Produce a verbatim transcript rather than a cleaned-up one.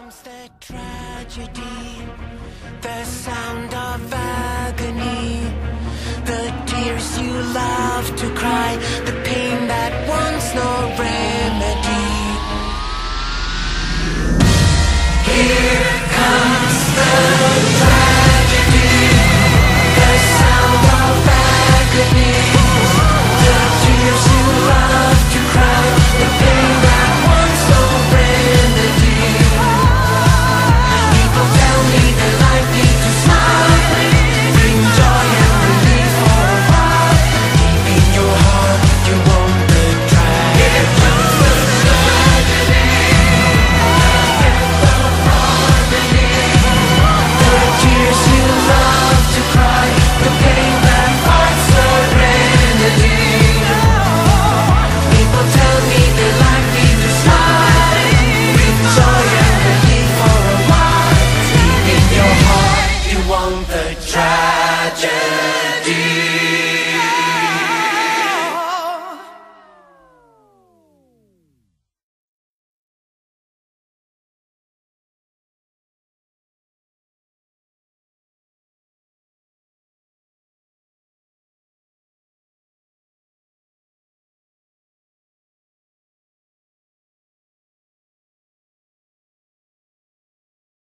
comes the tragedy, the sound of agony, the tears you love to cry, the pain that wants no remedy.